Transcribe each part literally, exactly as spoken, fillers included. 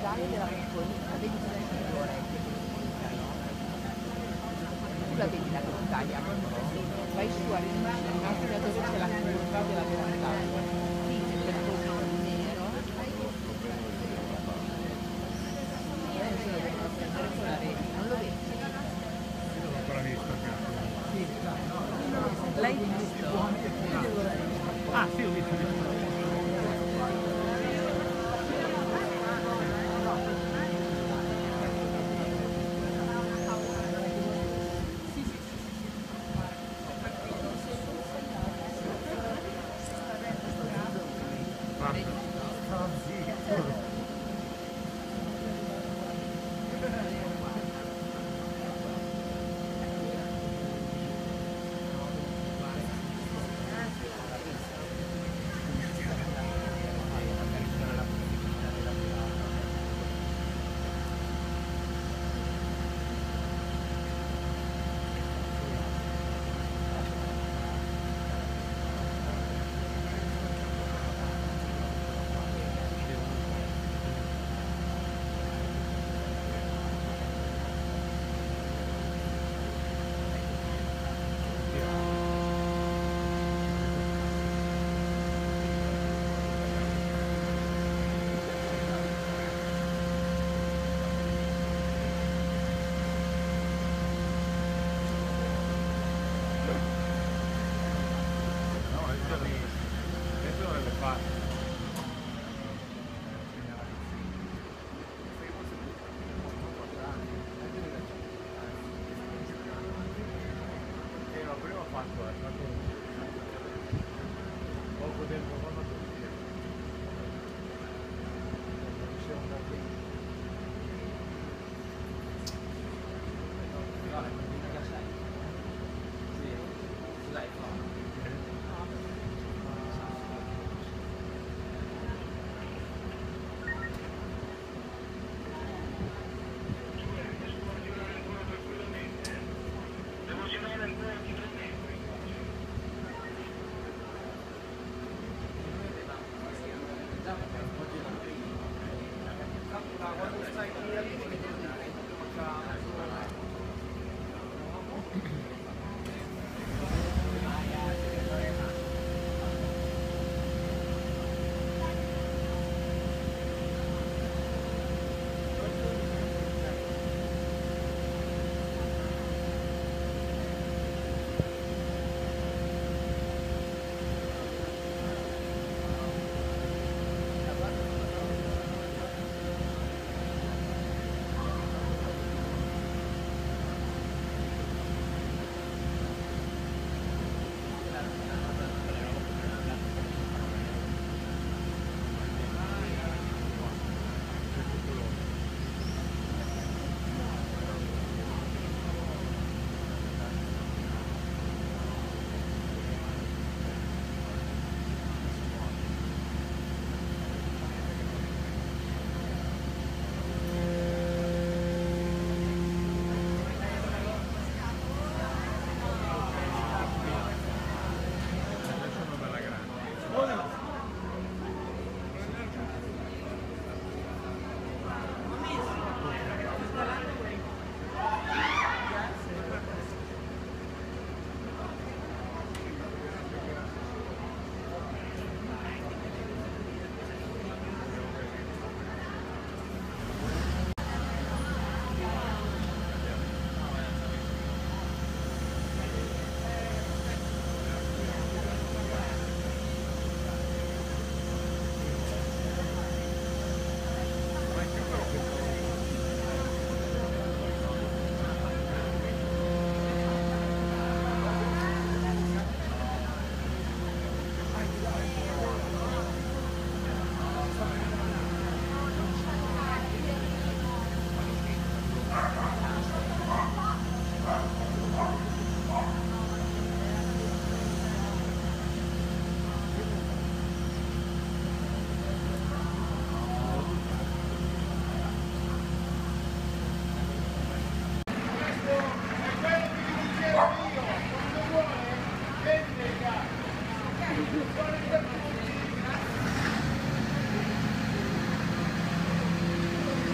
centrale della montagna, vedi cosa è le orecchie che comunicano? Tu la vedi la montagna, vai su, arrivi fino a dove c'è la curva della montagna, lì c'è quel posto nero, e adesso lo vengono a prendere con la rete, non lo vedi? Io l'ho ancora visto. L'hai visto? Ah sì, ho visto.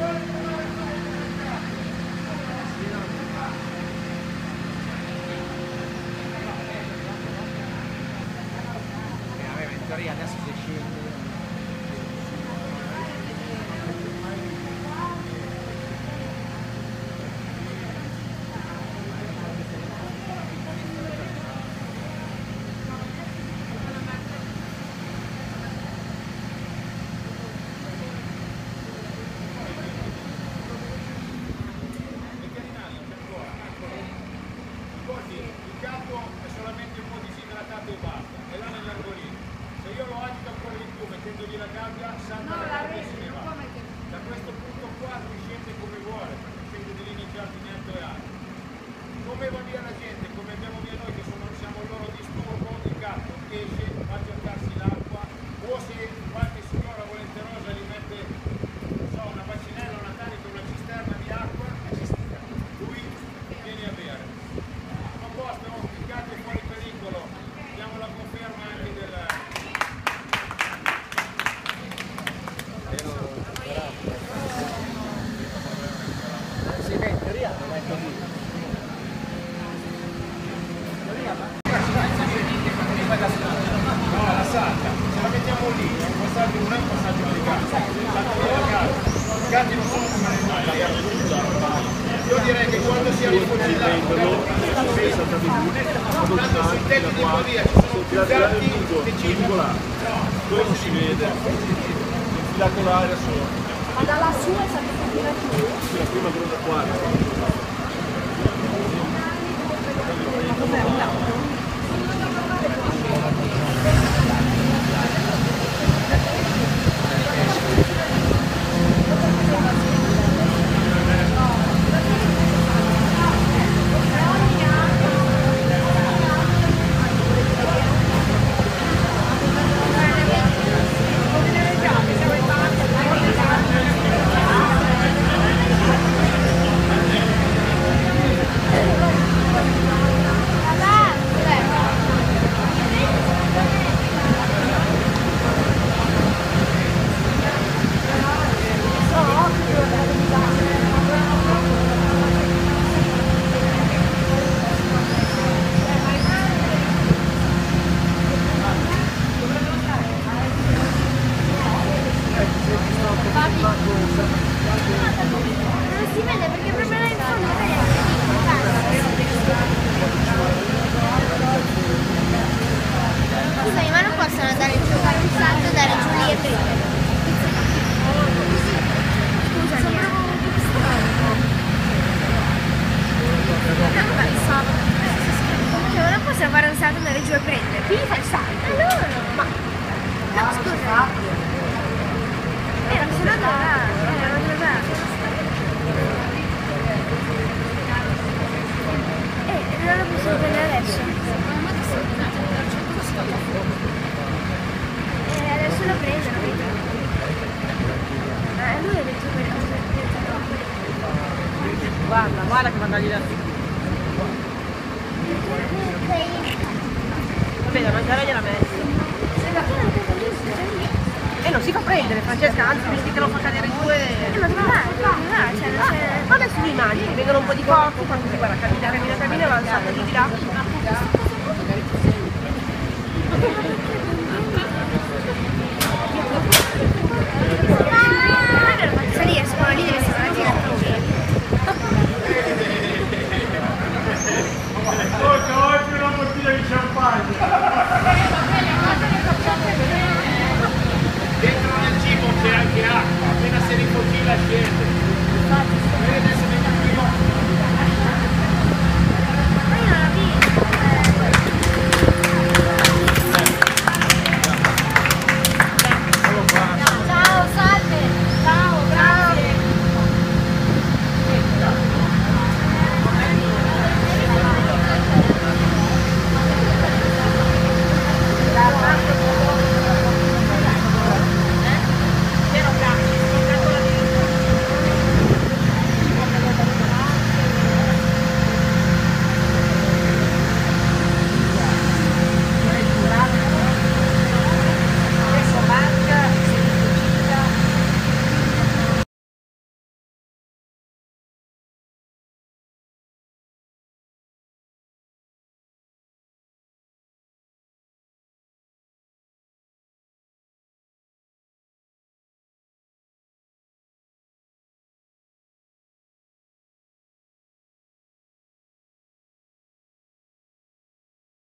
Adesso si scende. Il capo è solamente un po' disidratato e basta, e là nell'angolino. Se io lo agito ancora di più mettendogli la gabbia, salta no, la gabbia e se ne va. Da questo punto qua lui scende come vuole, perché scende di linea in giardinetto e altro. Come va via la gente, come abbiamo via noi che sono, siamo il loro disturbo, il gatto esce, va a cercarsi l'acqua, o se qualche signora volenterosa gli mette, non so, una bacinella, una tanica, una cisterna di acqua, lui viene a bere. A posto, il gatto è fuori pericolo, diamo la conferma anche del... Sì, che in teoria non è così. No, la salta, se la mettiamo lì, è un passaggio, non è un passaggio di gatto, i gatti non sono come le animali. Io direi che quando si è rifocillati, tanto sui tetti di Pavia ci sono più gatti che cibo. Quello si vede, infilato l'aria solo. Ma dalla sua è stata più giù? Sì, la prima gronda qua. Non si vede perché proprio là in fondo scusami, ma non possono andare giù, fare un salto, dare giù lì e prendere. Scusami. Cioè, non possono fare un salto, andare giù e prendere. Chi fa il salto? Allora. Ma no, scusa. Era se no da era da Eh, non lo posso prendere adesso. Eh, adesso lo prendono, vedi? Eh, lui ha detto che Guarda, guarda che mandargli da vabbè, da mangiare gliela messo. E non si fa prendere, Francesca, anzi mi che lo fa cadere giù e... Eh, ma dove va? Dove va? Cioè, non c'è... Ma adesso mi immagini, vengono un po' di corpo, quando si guarda, cammina, cammina, cammina, va un salto di là.